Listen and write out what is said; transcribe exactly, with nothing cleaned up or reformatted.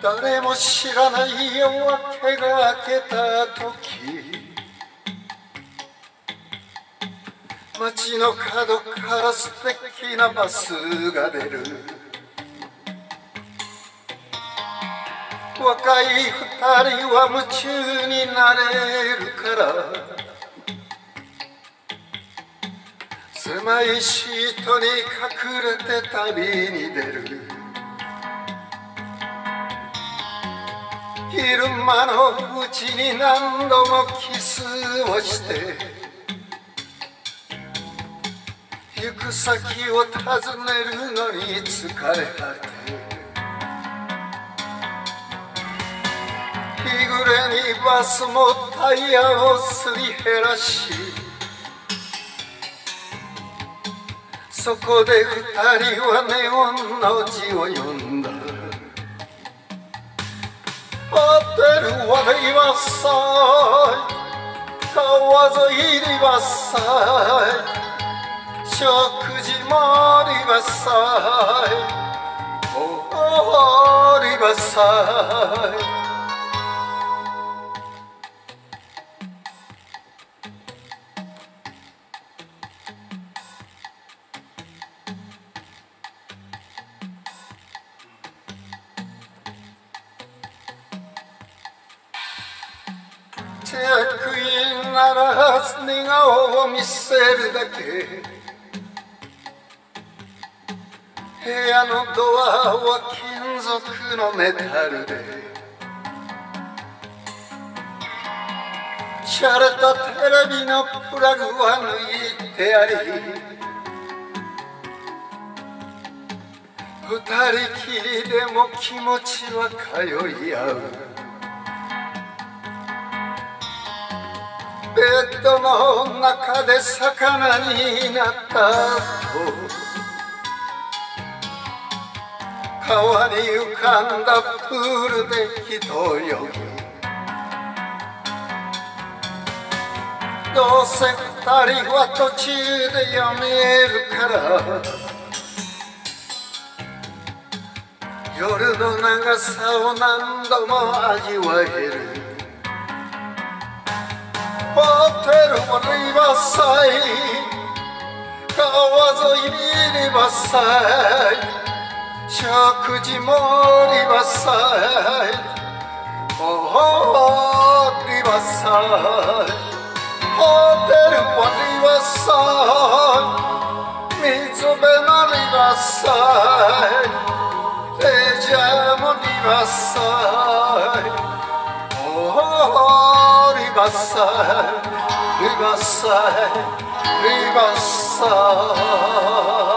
誰も知らない夜明けが明けた時、街の角から素敵なバスが出る。若い二人は夢中になれるから、狭いシートに隠れて旅に出る。昼間のうちに何度もキスをして、行く先を尋ねるのに疲れ果て、日暮れにバスもタイヤをすり減らし、そこで二人はネオンの字を読んだ。ホテルはリバーサイド、川沿いリバーサイド、食事もリバーサイド、おーリバーサイド。チェックインなら寝顔を見せるだけ、部屋のドアは金属のメタルで、しゃれたテレビのプラグは抜いてあり、二人きりでも気持ちは通い合う。ベッドの中で魚になった後、川に浮かんだプールで一泳ぎ。どうせ二人は途中でやめるから、夜の長さを何度も味わえる。ホテルもリバーサイド、川沿いにリバーサイド、食事もリバーサイド、おーリバーサイド。ホテルもリバーサイド、水辺のリバーサイド、レジャーもリバーサイド、おーリバーサイド、リバーサイド、リバーサイド。